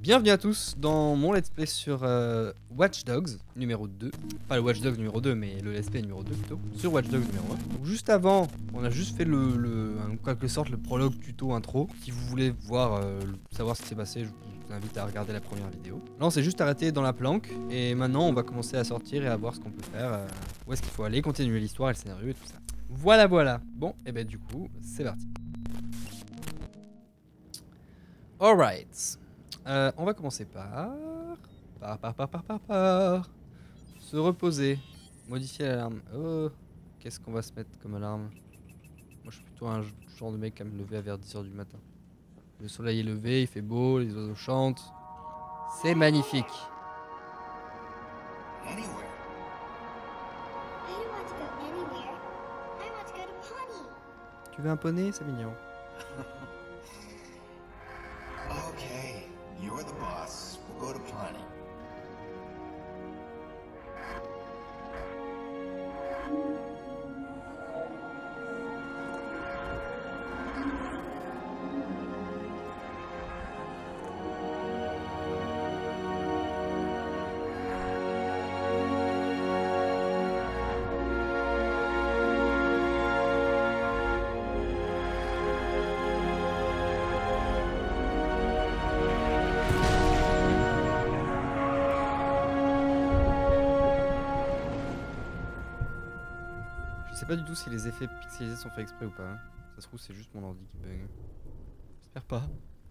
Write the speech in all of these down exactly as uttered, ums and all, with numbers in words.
Bienvenue à tous dans mon let's play sur euh, Watch Dogs numéro deux. Pas le Watch Dogs numéro deux, mais le let's play numéro deux plutôt. Sur Watch Dogs numéro un. Donc juste avant, on a juste fait le, le en quelque sorte le prologue tuto intro. Si vous voulez voir, euh, savoir ce qui s'est passé, je vous invite à regarder la première vidéo. Là on s'est juste arrêté dans la planque. Et maintenant on va commencer à sortir et à voir ce qu'on peut faire. Euh, où est-ce qu'il faut aller, continuer l'histoire et le scénario et tout ça. Voilà voilà. Bon, et ben du coup, c'est parti. Alright. Euh, on va commencer par... Par, par, par, par, par, par... Se reposer. Modifier l'alarme. Oh, qu'est-ce qu'on va se mettre comme alarme? Moi je suis plutôt un genre de mec à me lever vers dix heures du matin. Le soleil est levé, il fait beau, les oiseaux chantent. C'est magnifique. Tu veux un poney? C'est mignon. Okay, you're the boss. We'll go to Pawnee. Je sais pas du tout si les effets pixelisés sont faits exprès ou pas. Hein. Ça se trouve c'est juste mon ordi qui bug. J'espère pas.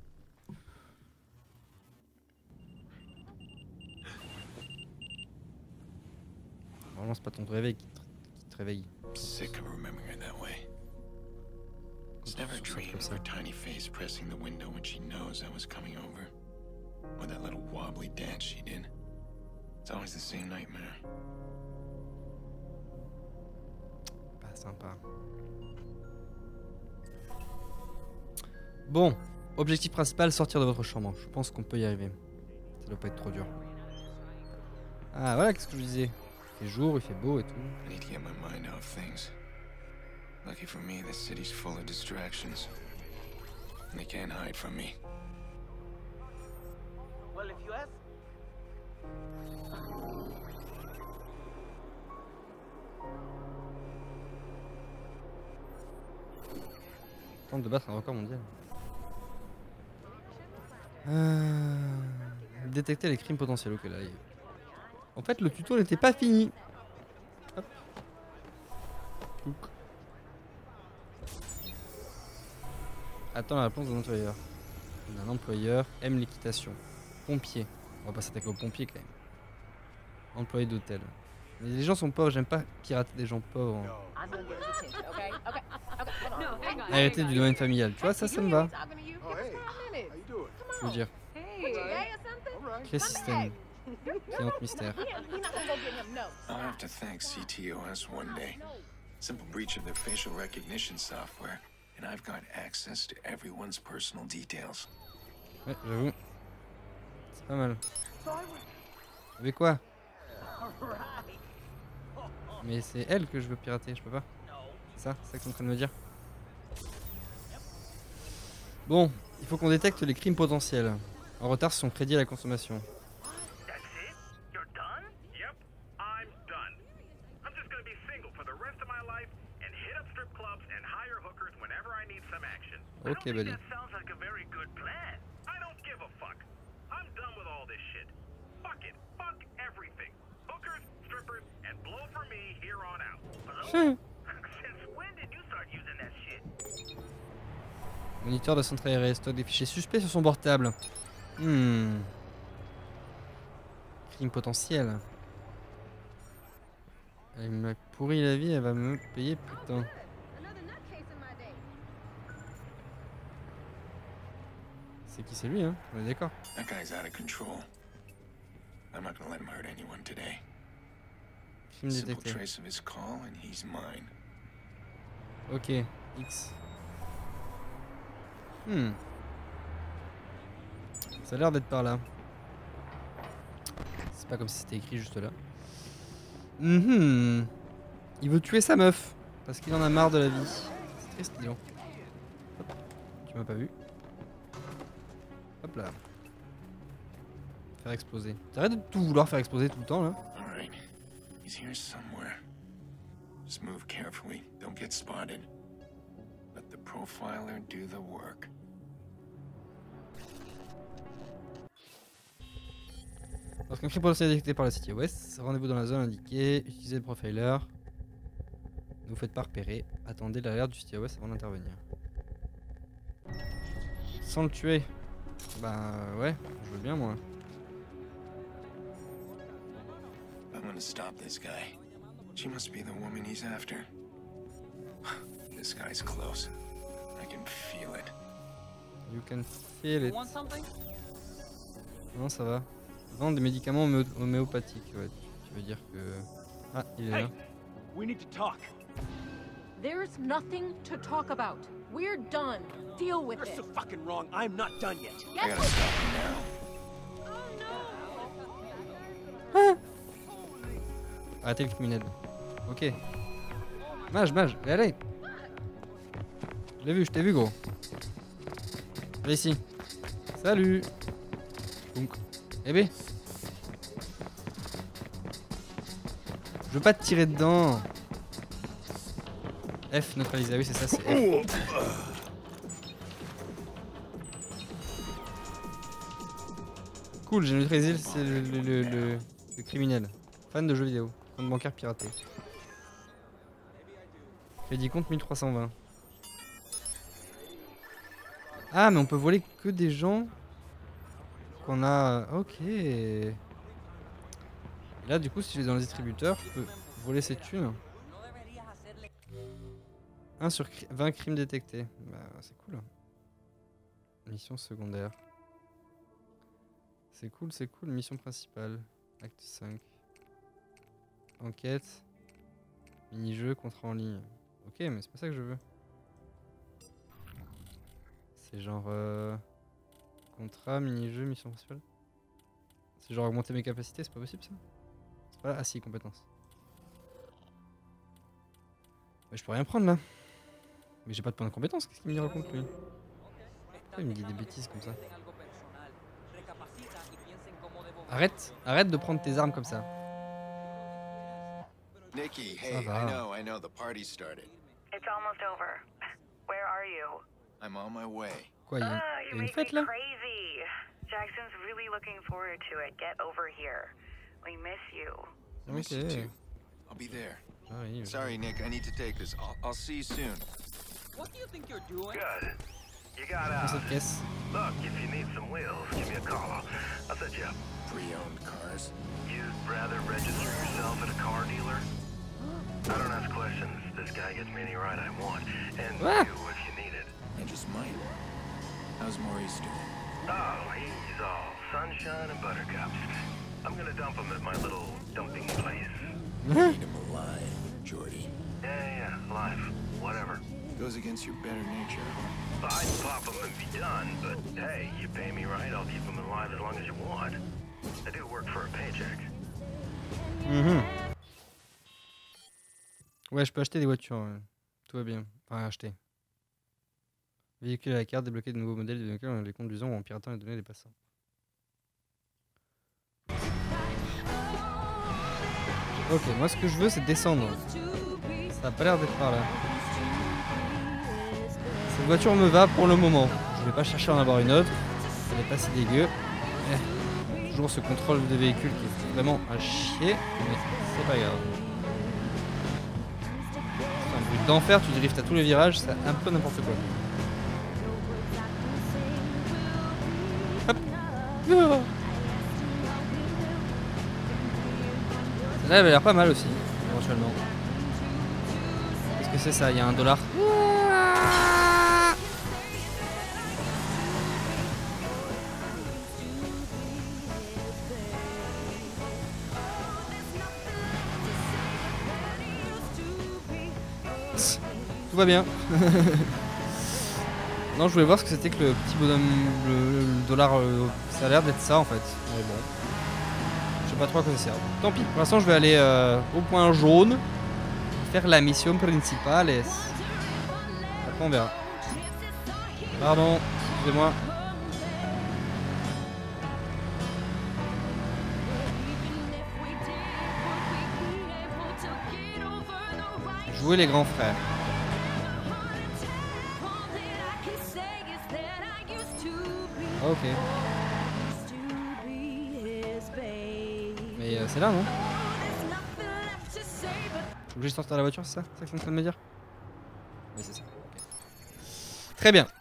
Normalement c'est pas ton réveil qui te, qui te réveille. Sick of remembering her that way. It's never a dream of her tiny face pressing the window when she knows I was coming over. Or that little wobbly dance she did. It's always the same nightmare. Sympa. Bon, objectif principal, sortir de votre chambre. Je pense qu'on peut y arriver. Ça doit pas être trop dur. Ah voilà, qu'est-ce que je disais. Il fait jour, il fait beau et tout. I need to get my mind out of things. Lucky for me, this city's full of distractions. And they can't hide from me. Well, if you ask... Tente de battre un record mondial. Euh... Détecter les crimes potentiels. Ok, là. Il... En fait, le tuto n'était pas fini. Hop. Attends la réponse d'un employeur. Un employeur aime l'équitation. Pompier. On va pas s'attaquer aux pompiers quand même. Employé d'hôtel. Mais les gens sont pauvres, j'aime pas pirater des gens pauvres. Hein. Arrêtez du domaine familial, tu vois, ça, ça me va. Je veux dire. Quel système? Cliente mystère. I'll have to thank C T O S one day. Simple breach of their facial recognition software, and I've got access to everyone's personal details. Ouais, j'avoue. C'est pas mal. Avec quoi? Mais c'est elle que je veux pirater, je peux pas. C'est ça? C'est ça que tu es en train de me dire? Bon, il faut qu'on détecte les crimes potentiels. En retard sur son crédit à la consommation. Ok, buddy. Moniteur de centre aéré, stock des fichiers suspects sur son portable. Hmm. Crime potentiel. Elle m'a pourri la vie, elle va me payer, putain. C'est qui, c'est lui, hein? On est d'accord. That guy's out of control. I'm not gonna let him hurt anyone today. Crime Simple détecté. trace of his call and he's mine. Ok, X. Hmm. Ça a l'air d'être par là. C'est pas comme si c'était écrit juste là. Mhm. Il veut tuer sa meuf parce qu'il en a marre de la vie. C'est triste, dis donc. Hop. Tu m'as pas vu. Hop là. Faire exploser. T'arrêtes de tout vouloir faire exploser tout le temps là. Alright. He's here somewhere. Just move carefully. Don't get spotted. Let the profiler do the work. Lorsqu'un crime potentiel est détecté par la City West, rendez-vous dans la zone indiquée, utilisez le profiler. Ne vous faites pas repérer. Attendez l'alerte du City West avant d'intervenir. Sans le tuer. Bah ouais, je veux bien moi. I'm gonna stop this guy. She must be the woman he's after. This guy's close. I can feel it. You can feel it. Non, ça va. Vendre des médicaments homé homéopathiques, ouais. Tu veux dire que... Ah, il est là. We need to talk. There's nothing to talk about. We're done. Deal with You're it. so fucking wrong. I'm not done yet. I gotta stop him now. Ah, arrêtez le criminel. Ok. Mage, mage, allez, allez. Je l'ai vu, je t'ai vu gros. Viens ici. Salut. Donc. Eh ben. Je veux pas te tirer dedans. F neutralisé, ah oui c'est ça, c'est F. Cool, j'ai neutralisé le, le, le, le, le criminel. Fan de jeux vidéo. Compte bancaire piraté. Crédit compte mille trois cent vingt. Ah mais on peut voler que des gens qu'on a... Ok. Et là du coup si je vais dans les distributeurs, je peux voler ces thunes. un sur vingt crimes détectés. Bah c'est cool. Mission secondaire. C'est cool, c'est cool. Mission principale. Acte cinq. Enquête. Mini-jeu, contrat en ligne. Ok, mais c'est pas ça que je veux. C'est genre... Euh... Contrat, mini-jeu, mission principale. C'est genre augmenter mes capacités, c'est pas possible ça? C'est pas là? Ah si, compétences. Mais je peux rien prendre là. Mais j'ai pas de point de compétence, qu'est-ce qu'il me raconte lui? Pourquoi il me dit des bêtises comme ça? Arrête, arrête de prendre tes armes comme ça. Nikki, hey, I know, I know, the party started. It's almost over. Where are you? I'm on my way. Quoi, il y a, Ah, il y you a une make me fête là? crazy. Jackson's really looking forward to it. Get over here. We miss you. I miss you too. I'll be there. J'arrive. Sorry, Nick, I need to take this. I'll, I'll see you soon. What do you think you're doing? Good. You got Dans out. cette caisse. Look, if you need some wheels, give me a call. I'll, I'll set you up. Pre-owned cars. You'd rather register yourself at a car dealer? I don't ask questions. This guy gets me any ride I want. And Ah. you if you need it. I just might. How's Maurice doing? Oh, he's all sunshine and buttercups. I'm gonna dump him at my little dumping place. Eat him alive, Jordy. Yeah, yeah, life. Whatever. Goes against your better nature. I'd pop him and be done, but hey, you pay me right, I'll keep him alive as long as you want. I do work for a paycheck. Mmh. Ouais, je peux acheter des voitures. Ouais. Tout va bien. Enfin, acheter. Véhicule à la carte, débloquer de nouveaux modèles de véhicules en les conduisant ou en piratant les données des passants. Ok, moi ce que je veux c'est descendre. Ça a pas l'air d'être par là. Cette voiture me va pour le moment. Je vais pas chercher à en avoir une autre. Elle est pas si dégueu. Eh, toujours ce contrôle de véhicule qui est vraiment à chier, mais c'est pas grave. C'est un bruit d'enfer, tu driftes à tous les virages, c'est un peu n'importe quoi. Hop. Oh. Là, elle a l'air pas mal aussi, éventuellement. Qu'est-ce que c'est ça? Il y a un dollar. Tout va bien. Non, je voulais voir ce que c'était que le petit bonhomme, le, le dollar. Euh, ça a l'air d'être ça en fait. Mais bon. Je sais pas trop à quoi ça sert. Tant pis, pour l'instant je vais aller euh, au point jaune, faire la mission principale et après on verra. Pardon, excusez-moi. Jouer les grands frères. Ah, ok. Mais euh, c'est là, non? Faut que je sorte à la voiture, c'est ça? C'est ça que tu es en train de me dire? Oui, c'est ça. Okay. Très bien.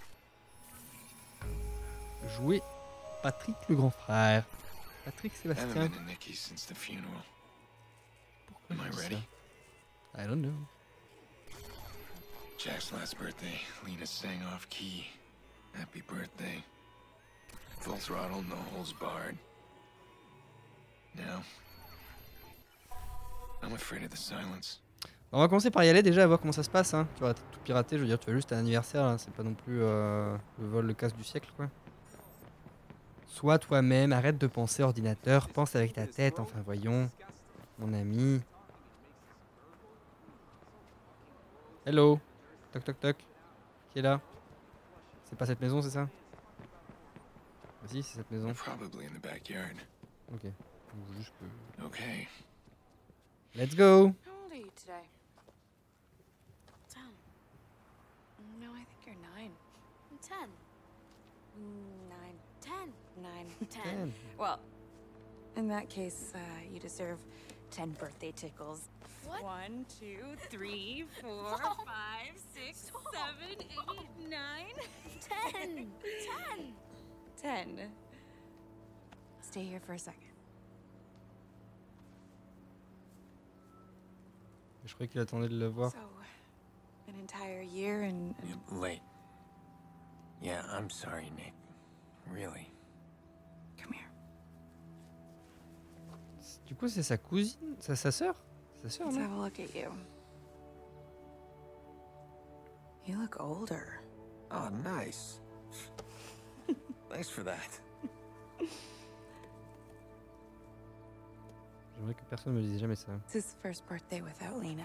Jouer Patrick le grand frère. Patrick Sébastien. I haven't been to Nikki's since the funeral. Am I ready? I don't know. Jack's last birthday, Lena sang off key. Happy birthday. Full throttle, no holds barred. Now, I'm afraid of the silence. On va commencer par y aller déjà, à voir comment ça se passe. Hein. Tu vas tout pirater, je veux dire, tu vas juste un anniversaire, hein. C'est pas non plus euh, le vol, le casse du siècle, quoi. Sois toi-même, arrête de penser ordinateur, pense avec ta tête, enfin voyons. Mon ami. Hello. Toc toc toc. Qui est là? C'est pas cette maison, c'est ça? Ah si, c'est cette maison. They're probably in the backyard. Ok. Donc, juste que... Okay. Let's go. How old are you today? Ten. No, I think you're nine. I'm ten. Nine. Ten. Nine. Ten. Ten. Well, in that case, uh, you deserve ten birthday tickles. What? One, two, three, four, five, six, seven, eight, nine, ten. Ten. Ten. Stay here for a second. Je croyais qu'il attendait de le voir. So, an entire year and... You're late. Yeah, I'm sorry, Nick. Really. Come here. Du coup, c'est sa cousine, sa, sa sœur, sa sœur, Let's non? have a look at you. You look older. Oh, nice. Thanks for that. J'aimerais que personne me dise jamais ça. It's his first birthday without Lena.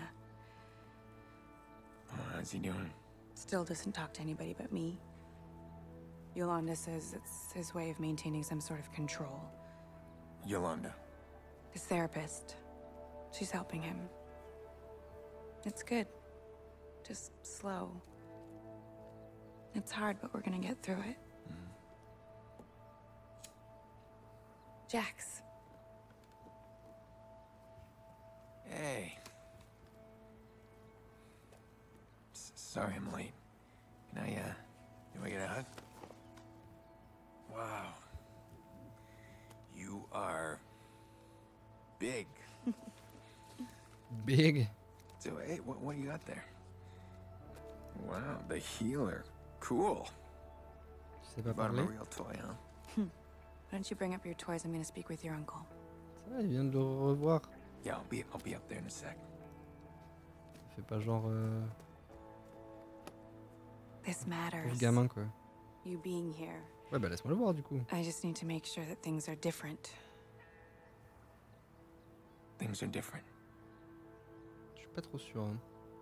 Oh, how's he doing? Still doesn't talk to anybody but me. Yolanda says it's his way of maintaining some sort of control. Yolanda. His therapist. She's helping him. It's good. Just slow. It's hard, but we're gonna get through it. Mm. Jax. Hey. S sorry I'm late. Can I, uh, can I get a hug? Wow. You are big. Big. So, hey, what, what do you got there? Wow, the healer. Cool. Tu sais pas Bought him parler? a real toy, huh? Why don't you bring up your toys? I'm gonna speak with your uncle. Ça va, il vient de le revoir. Yeah, I'll be, I'll be up there in a sec. Fais pas genre... Euh... This pauvre matters. gamin, quoi. You being here. Ouais, bah laisse-moi le voir, du coup. I just need to make sure that things are different. Things are different. Je suis pas trop sûr. Hein.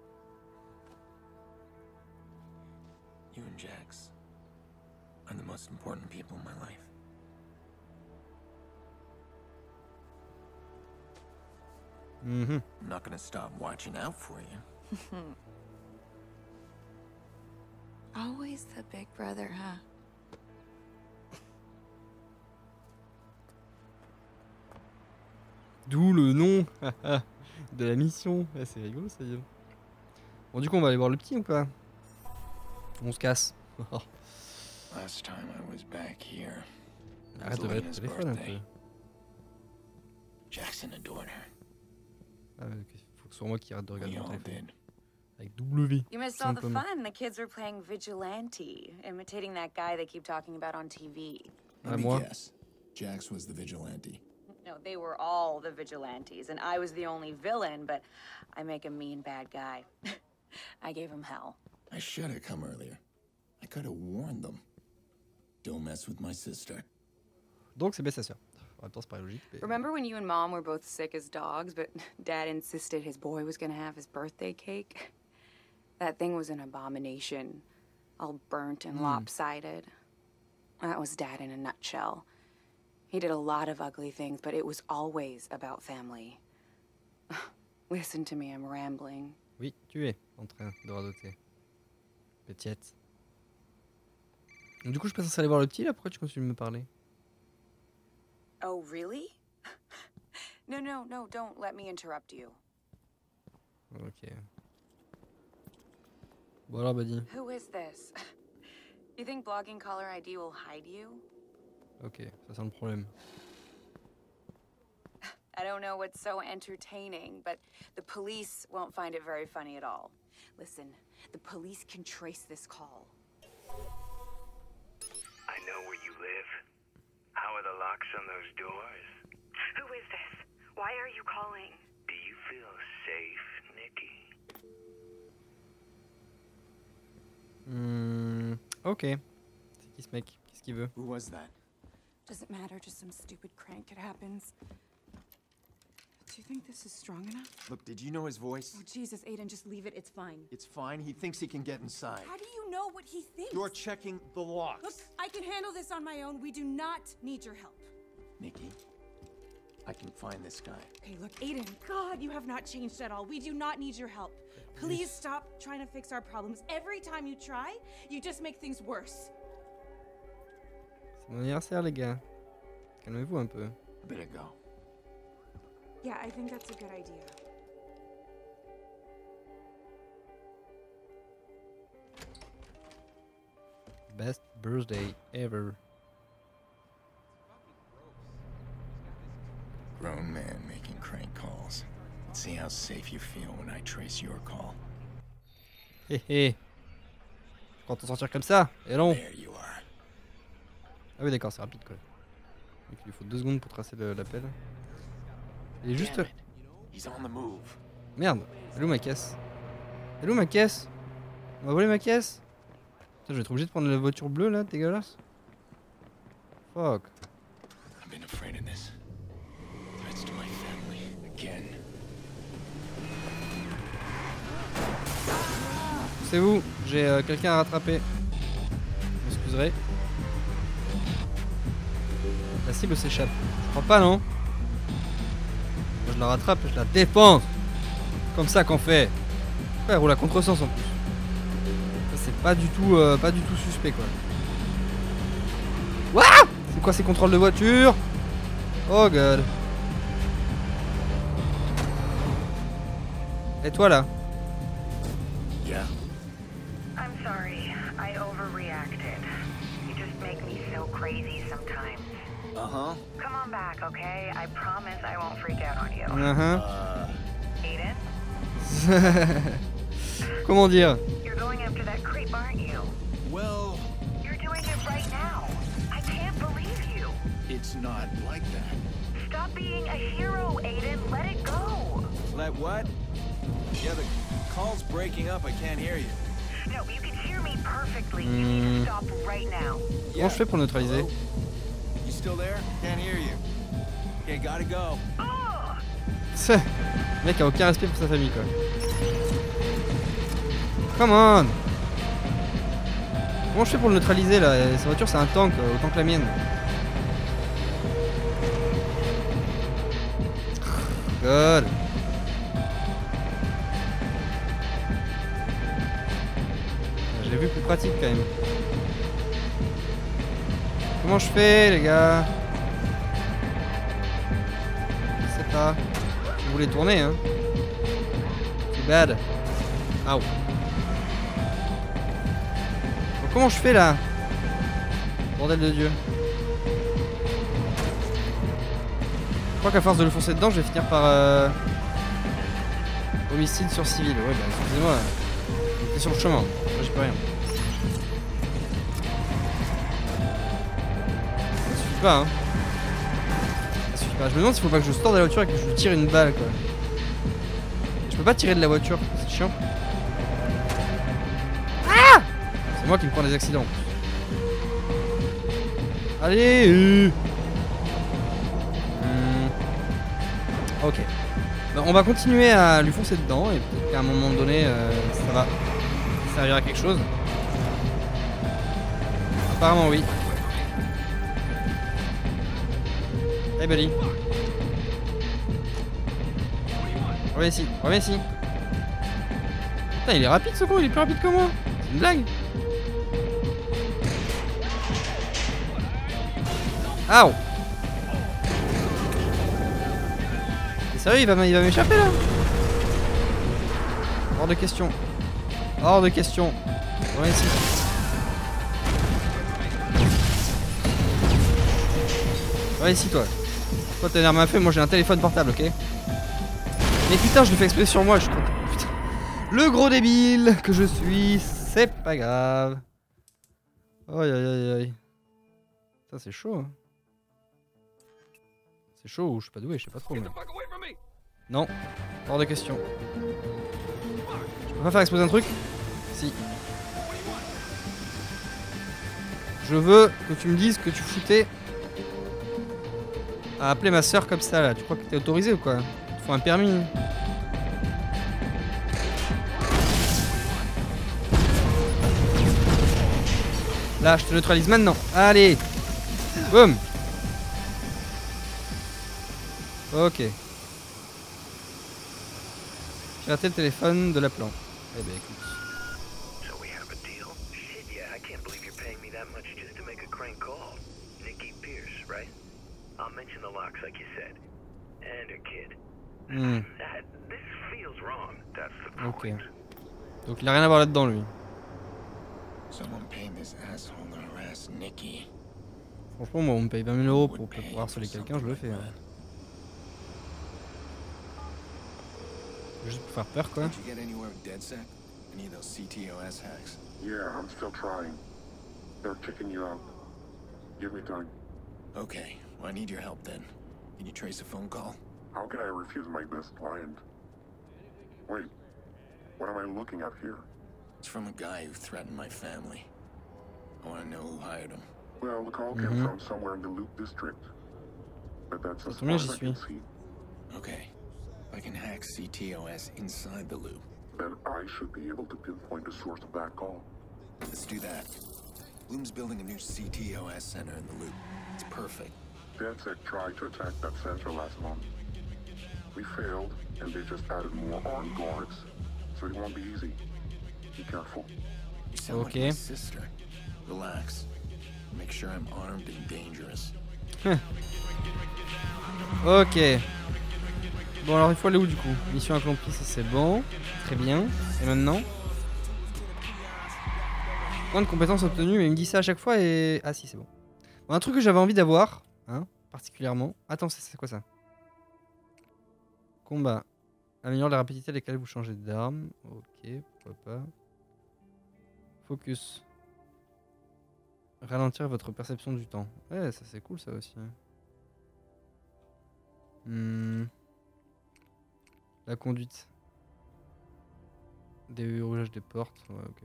You and Jax are the most important people in my life. Mhm. I'm not gonna stop watching out for you. Always the big brother, huh? D'où le nom de la mission. Ouais, c'est rigolo, ça y est. Bon, du coup, on va aller voir le petit ou pas? On se casse. Last time I was back here, Arrête de regarder le téléphone un peu. Jackson adored her. Ah, ouais, ok. Faut que ce soit moi qui arrête de regarder We mon all téléphone. did. Avec W. You missed all the simplement. fun. The kids were playing vigilante, imitating that guy they keep talking about on T V. Ah, Let me moi. guess. Jax was the vigilante. No, they were all the vigilantes, and I was the only villain, but I make a mean bad guy. I gave him hell. I should have come earlier. I could have warned them. Don't mess with my sister. Donc, c'est bien sa sœur. En même temps, c'est pas logique. Mais... Remember when you and Mom were both sick as dogs, but Dad insisted his boy was gonna have his birthday cake? That thing was an abomination. All burnt and Mm. lopsided. That was Dad in a nutshell. He did a lot of ugly things, but it was always about family. Listen to me, I'm rambling. Oui, tu es en train de radoter. Petite. Donc, du coup, je suis pas censé aller voir le petit là. Pourquoi tu continues de me parler? Oh, really? No, no, no, don't let me interrupt you. Ok. Bon alors, Buddy. Who is this? You think blogging caller I D will hide you? Ok, ça c'est le problème. I don't know what's so entertaining, but the police won't find it very funny at all. Listen, the police can trace this call. I know where you live. How are the locks on those doors? Who is this? Why are you calling? Do you feel safe, Nikki? Hmm. Ok. C'est qui ce mec? Qu'est-ce qu'il veut? Who was that? Doesn't matter, just some stupid crank. It happens. Do you think this is strong enough? Look, did you know his voice? Oh, Jesus, Aiden, just leave it. It's fine. It's fine. He thinks he can get inside. How do you know what he thinks? You're checking the locks. Look, I can handle this on my own. We do not need your help. Nikki, I can find this guy. Okay, look, Aiden, God, you have not changed at all. We do not need your help. Please stop trying to fix our problems. Every time you try, you just make things worse. C'est mon anniversaire, les gars. Calmez-vous un peu. I better go. Yeah, I think that's a good idea. Best birthday ever. Grown man making crank calls. Let's see how safe you feel when I trace your call. Hé hé. Je compte t'en sortir comme ça. Et non. There you are. Ah oui, d'accord, c'est rapide quoi. Donc, il lui faut deux secondes pour tracer l'appel. Il est juste. He's on the move. Merde. Elle est où ma caisse? Elle est où ma caisse? On va voler ma caisse? Putain, je vais être obligé de prendre la voiture bleue là, dégueulasse. Fuck. I've been afraid of this. Threats to my family again. C'est vous, j'ai euh, quelqu'un à rattraper. Vous m'excuserez. La cible s'échappe. Je crois pas, non? Moi, je la rattrape, je la défonce. Comme ça qu'on fait. Ouais, elle roule à contresens en plus. Ça, c'est pas du tout, euh, pas du tout suspect quoi. Wouah! C'est quoi ces contrôles de voiture? Oh god. Et toi là? Yeah. I'm sorry. I overreacted. You just make me so crazy sometimes. Uh-huh. Come on back, okay? I promise I won't freak out on you. Uh-huh. Uh, Aiden? Comment dire? You're going after that creep, aren't you? well, You're doing it right now. I can't believe you. it's not like that. Stop being a hero, Aiden. Let it go. Let what? Yeah, the call's breaking up. I can't hear you. No, you can hear me perfectly. You need to stop right now. Comment je fais pour le neutraliser? Hello? You still there? Can't hear you. Okay, gotta go. Oh! Le mec a aucun respect pour sa famille quoi. Come on! Comment je fais pour le neutraliser là? Sa voiture c'est un tank, euh, autant que la mienne. God. Je l'ai vu plus pratique quand même. Comment je fais les gars? Je sais pas. Je voulais tourner hein. Too bad. Ow. Bon, comment je fais là? Bordel de Dieu. Je crois qu'à force de le foncer dedans, je vais finir par euh... homicide sur civil. Ouais bah excusez-moi. J'étais sur le chemin. Moi j'y peux rien. Ça suffit pas hein. Ça suffit pas. Je me demande s'il faut pas que je sorte de la voiture et que je lui tire une balle quoi. Je peux pas tirer de la voiture, c'est chiant. Ah! C'est moi qui me prends des accidents. Allez euh. hmm. Ok. Ben, on va continuer à lui foncer dedans et peut-être qu'à un moment donné euh, ça va servir à quelque chose. Apparemment oui. Hey buddy. Reviens ici, reviens ici. Putain, il est rapide ce con, il est plus rapide que moi. C'est une blague. Aouh. T'es sérieux, il va, il va m'échapper là? Hors de question. Hors de question. Viens ici. Viens ici toi. Toi t'as l'air ma feuille, moi j'ai un téléphone portable, ok? Mais putain, je le fais exprès sur moi, je suis trop... Putain. Le gros débile que je suis, c'est pas grave. Aïe aïe aïe aïe. Ça c'est chaud hein. C'est chaud ou je suis pas doué, je sais pas trop. Mais... Non, hors de question. Je peux pas faire exploser un truc? Si. Je veux que tu me dises que tu foutais à appeler ma soeur comme ça là. Tu crois que t'es autorisé ou quoi? Il te faut un permis. Là, je te neutralise maintenant. Allez. Boum. Ok. J'ai raté le téléphone de l'appelant. Eh ben écoute. So we have a deal? Shit, yeah, I can't believe you're paying me that much just to make a crank call. Nikki Pierce, right? I'll mention the locks like you said. And her kid. Hmm. That, this feels wrong. That's the Ok. point. Donc il a rien à voir là-dedans lui. Someone paid this asshole to harass Nikki. Franchement, moi on me paye vingt mille euros pour, pour harceler quelqu'un, je le fais. Hein. Juste pour faire peur quoi. Did you get anywhere with DedSec? Any of those C T O S hacks? Yeah, I'm still trying. They're kicking you out. Give me time. Okay, well I need your help then. Can you trace a phone call? How can I refuse my best client? Wait, what am I looking at here? It's from a guy who threatened my family. I want to know who hired him. Well, the call Mm-hmm. came from somewhere in the Loop district. But that's as Combien far j'y as I can suis? see. Okay, if I can hack C T O S inside the loop. Then I should be able to pinpoint the source of that call. Let's do that. Bloom's building a new C T O S center in the loop. It's perfect. DedSec tried to attack that center last month. We failed, and they just added more armed guards. So it won't be easy. Be careful. You sound like Okay. my sister. Relax. Make sure I'm armed and dangerous. Ok. Bon alors il faut aller où du coup? Mission accomplie, ça c'est bon. Très bien. Et maintenant? Point de compétences obtenues, mais il me dit ça à chaque fois et... Ah si c'est bon. Bon, un truc que j'avais envie d'avoir, hein, particulièrement. Attends, c'est c'est quoi ça? Combat. Améliore la rapidité avec laquelle vous changez d'arme. Ok, pourquoi pas. Focus. Ralentir votre perception du temps. Ouais, ça c'est cool ça aussi. Hmm. La conduite. Déverrouillage des portes. Ouais, ok.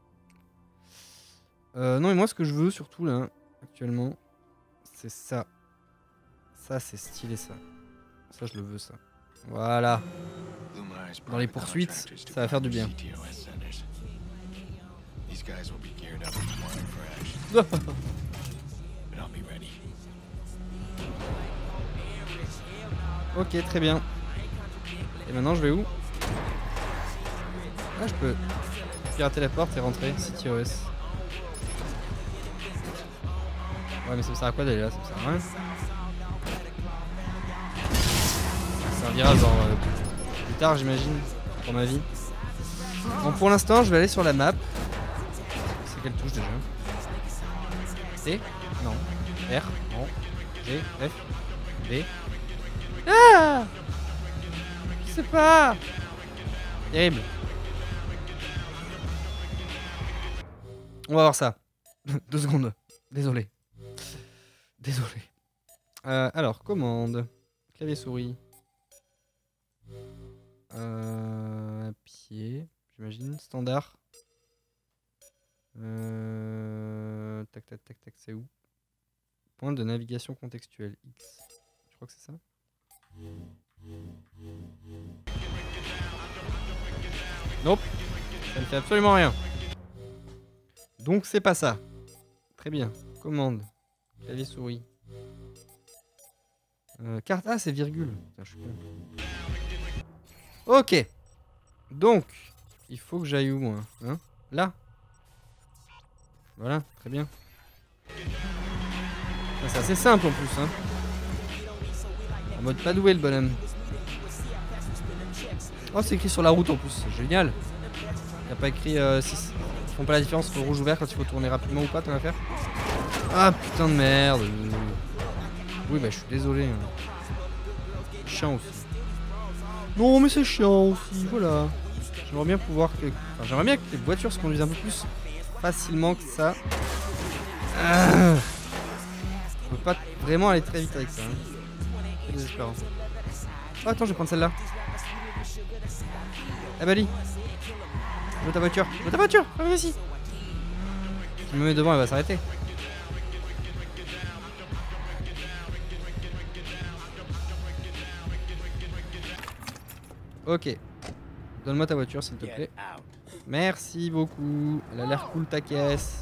Euh, non, mais moi ce que je veux surtout là, actuellement, c'est ça. Ça c'est stylé ça. Ça je le veux ça. Voilà. Dans les poursuites, ça va faire du bien. Ok, très bien. Et maintenant je vais où? Ah, je peux pirater la porte et rentrer. C T O S. Ouais, mais ça me sert à quoi d'aller là? Ça me sert à rien. Ça servira genre euh, plus tard, j'imagine, pour ma vie. Bon, pour l'instant, je vais aller sur la map. C'est quelle touche déjà? C? Non. R? Non. G? F? B? Ah! Je sais pas! Terrible. On va voir ça. Deux secondes. Désolé. Désolé. Euh, alors, commande. Clavier souris. Euh, pied, j'imagine. Standard. Euh, tac, tac, tac, tac, c'est où? Point de navigation contextuelle. X. Je crois que c'est ça. Nope. Ça ne fait absolument rien. Donc c'est pas ça. Très bien. Commande. Clavier souris. Euh, carte. Ah, c'est virgule. Putain, je suis con. Ok. Donc, Il faut que j'aille où, moi, hein? Là. Voilà, très bien. Ah, c'est assez simple en plus, hein. En mode pas doué le bonhomme. Oh, c'est écrit sur la route en plus, c'est génial. Il n'y a pas écrit euh, si ils font pas la différence entre rouge ou vert quand il faut tourner rapidement ou pas, tant à faire. Ah putain de merde. Oui, bah je suis désolé. Hein. Chiant aussi. Non, mais c'est chiant aussi, voilà. J'aimerais bien pouvoir que. Enfin, j'aimerais bien que les voitures se conduisent un peu plus facilement que ça. Ah, on peut pas vraiment aller très vite avec ça. Hein. C'est désespérant. Oh, attends, je vais prendre celle-là. Eh bah, Ali. Je veux ta voiture. Je veux ta voiture. Reviens ici. Si je me mets devant, elle va s'arrêter. Ok. Donne-moi ta voiture, s'il te plaît. Merci beaucoup. Elle a l'air cool, ta caisse.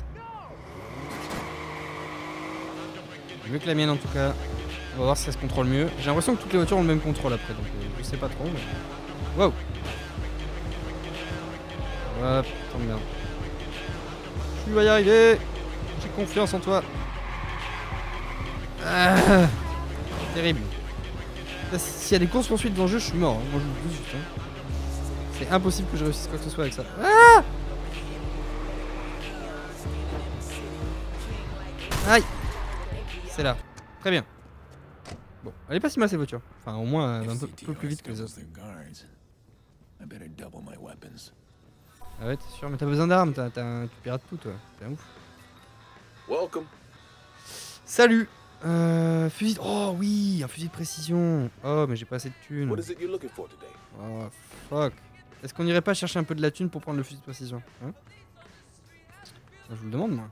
Mieux que la mienne, en tout cas. On va voir si ça se contrôle mieux. J'ai l'impression que toutes les voitures ont le même contrôle après, donc euh, je sais pas trop. Mais... Wow. Ah putain de merde. Tu vas y arriver. J'ai confiance en toi. Ah, terrible. S'il y a des courses poursuites dans le jeu, je suis mort. Hein. Moi je vous le dis juste. Hein. C'est impossible que je réussisse quoi que ce soit avec ça. Ah, aïe. C'est là. Très bien. Bon, elle est pas si mal cette voiture. Enfin, au moins, elle va un peu, peu plus vite que les autres. Ah ouais, t'es sûr, mais t'as besoin d'armes, t'as, t'as, tu pirates tout, toi. C'est un ouf. Welcome. Salut. Euh, fusil. Oh oui, un fusil de précision. Oh, mais j'ai pas assez de thunes. Oh fuck. Est-ce qu'on irait pas chercher un peu de la thune pour prendre le fusil de précision, hein? Je vous le demande, moi.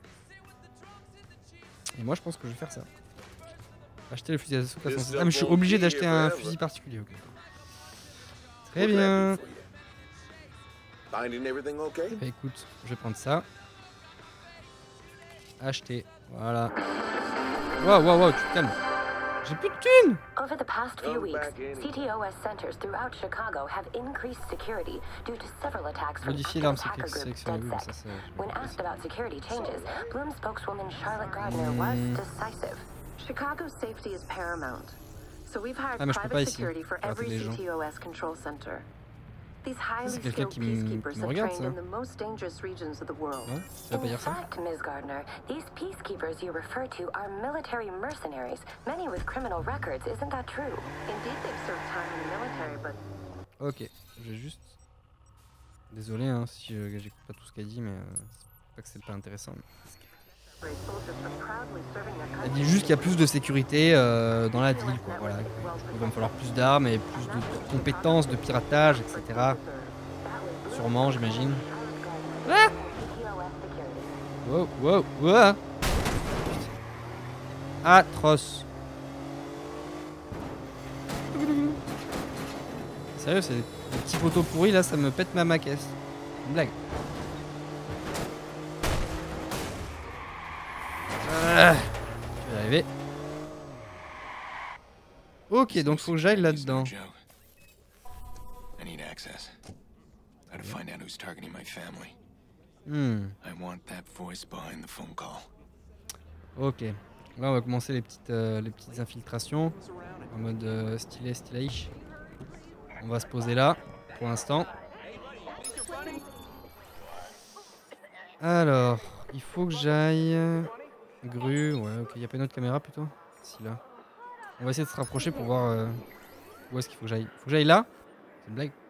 Et moi, je pense que je vais faire ça. Acheter le fusil d'assaut. Ah, mais je suis obligé d'acheter un fusil particulier. Okay. Très bien. Bah, écoute, je vais prendre ça. Acheter. Voilà. Waouh, waouh, waouh, tu te calmes. J'ai plus de thunes. Over the past few weeks, C T O S centers throughout Chicago have increased security due to several attacks from active hacker group DedSec. When asked about security changes, Bloom spokeswoman Charlotte Gardner was decisive. Chicago's safety is paramount, so we've hired private security for every C T O S control center. These highly skilled peacekeepers are trained in the most dangerous regions of the world. In fact, Miz Gardner, these peacekeepers you refer to are military mercenaries, many with criminal records. Isn't that true? Indeed, they've served time in the military, but... Ok, je vais juste... Désolé hein, si euh, j'écoute pas tout ce qu'elle dit, mais euh, c'est pas que c'est pas intéressant. Mais... Elle dit juste qu'il y a plus de sécurité euh, dans la ville, quoi. Voilà. Il va me falloir plus d'armes et plus de compétences de piratage, et cetera. Sûrement, j'imagine. Ah, wow, wow, wow. Atroce. Sérieux, c'est des petits poteaux pourris là, ça me pète ma maquette. Une blague. Ah, je vais y arriver. Ok, donc faut que j'aille là-dedans. Hmm. Ok. Là on va commencer les petites, euh, les petites infiltrations. En mode euh, stylé, stylish. On va se poser là, pour l'instant. Alors, il faut que j'aille... Grue, ouais, ok, il n'y a pas une autre caméra plutôt? Si, là. On va essayer de se rapprocher pour voir euh, où est-ce qu'il faut que j'aille. Faut que j'aille là? C'est une blague.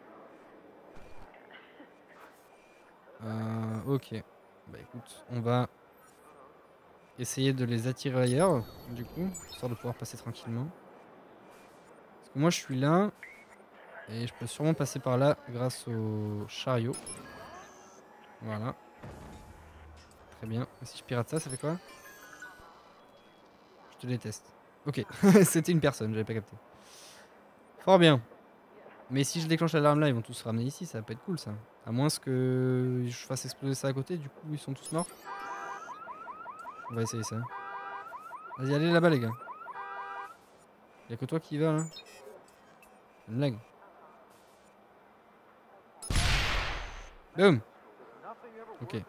Euh, ok. Bah écoute, on va essayer de les attirer ailleurs, du coup, histoire de pouvoir passer tranquillement. Parce que moi je suis là, et je peux sûrement passer par là grâce au chariot. Voilà. Très bien. Et si je pirate ça, ça fait quoi? Je te déteste. Ok, c'était une personne, j'avais pas capté. Fort bien. Mais si je déclenche l'alarme là, ils vont tous se ramener ici, ça va pas être cool ça. À moins que je fasse exploser ça à côté, du coup ils sont tous morts. On va essayer ça. Vas-y, allez là-bas les gars. Y'a que toi qui y va là. C'est une blague. Boum. Ok.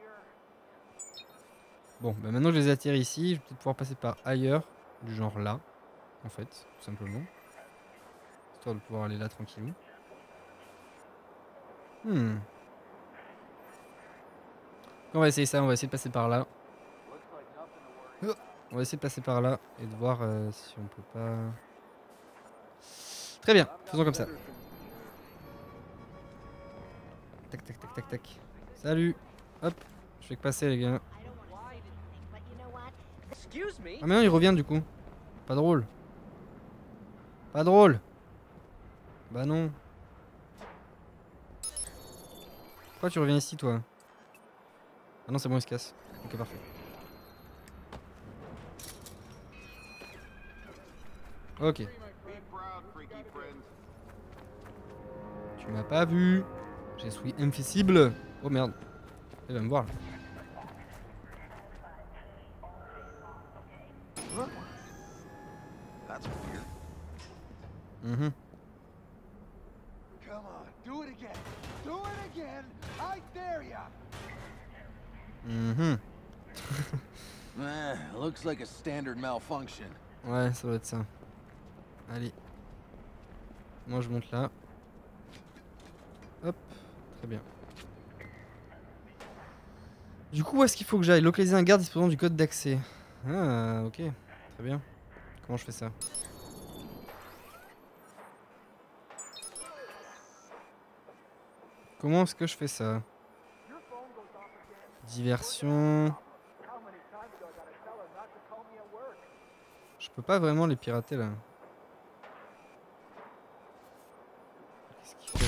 Bon, bah maintenant que je les ai attirés ici, je vais peut-être pouvoir passer par ailleurs, du genre là, en fait, tout simplement. Histoire de pouvoir aller là tranquillement. Hmm. On va essayer ça, on va essayer de passer par là. On va essayer de passer par là et de voir euh, si on peut pas... Très bien, faisons comme ça. Tac, tac, tac, tac, tac. Salut. Hop, je fais que passer les gars. Ah mais non, il revient du coup. Pas drôle. Pas drôle. Bah non. Pourquoi tu reviens ici toi? Ah non, c'est bon, il se casse. Ok, parfait. Ok. Tu m'as pas vu. Je suis invisible. Oh merde. Il va me voir là. Mhm. Come on, do it again. Do it again. I dare ya. Mhm. Eh, looks like a standard malfunction. Ouais, ça doit être ça. Allez. Moi je monte là. Hop, très bien. Du coup, où est-ce qu'il faut que j'aille? Localiser un garde disposant du code d'accès. Ah, ok. Très bien. Comment je fais ça? Comment est-ce que je fais ça? Diversion. Je peux pas vraiment les pirater là. Qu'est-ce qu'il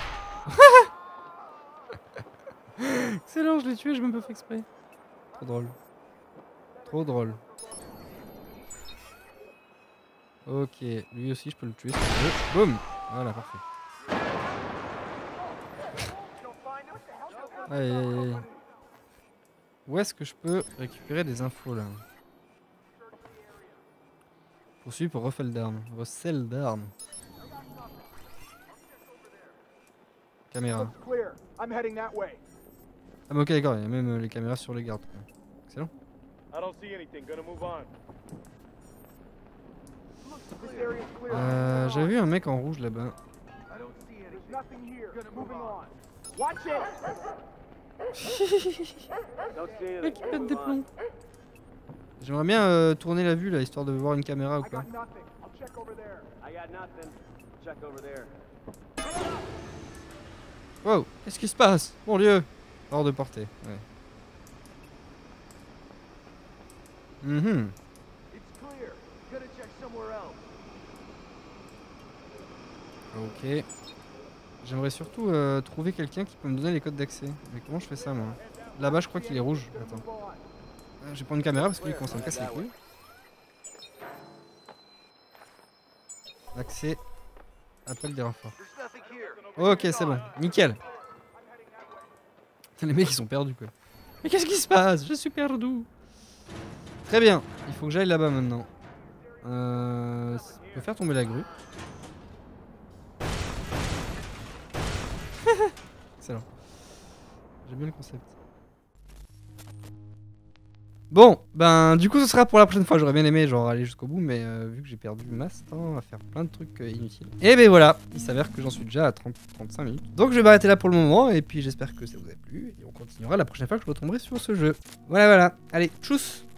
fait? Excellent, je l'ai tué, je me peux fait exprès. Trop drôle. Trop drôle. Ok, lui aussi je peux le tuer si je veux. Boum. Voilà, parfait. Aïe, aïe, aïe. Où est-ce que je peux récupérer des infos là? Poursuivi pour recel d'armes. Recel d'armes. Caméra. Ah mais ok d'accord, il y a même les caméras sur les gardes. Excellent. Euh, J'avais vu un mec en rouge là-bas. Mec qui pète des plombs. J'aimerais bien euh, tourner la vue là, histoire de voir une caméra ou quoi. Wow, qu'est-ce qui se passe? Mon dieu. Hors de portée, ouais. Mhm. Ok. J'aimerais surtout euh, trouver quelqu'un qui peut me donner les codes d'accès. Mais comment je fais ça moi? Là-bas je crois qu'il est rouge. Attends. Euh, je vais prendre une caméra parce qu'il commence à me casser les couilles. Accès. Appel des renforts. Ok, c'est bon. Nickel. Les mecs ils sont perdus quoi. Mais qu'est-ce qui se passe? Je suis perdu. Très bien. Il faut que j'aille là-bas maintenant. Euh, je peux faire tomber la grue. Excellent. J'aime bien le concept. Bon, ben du coup ce sera pour la prochaine fois. J'aurais bien aimé genre aller jusqu'au bout, mais euh, vu que j'ai perdu masse temps à faire plein de trucs euh, inutiles. Et ben voilà, il s'avère que j'en suis déjà à trente à trente-cinq minutes. Donc je vais m'arrêter là pour le moment, et puis j'espère que ça vous a plu. Et on continuera la prochaine fois que je retomberai sur ce jeu. Voilà, voilà. Allez, tchuss!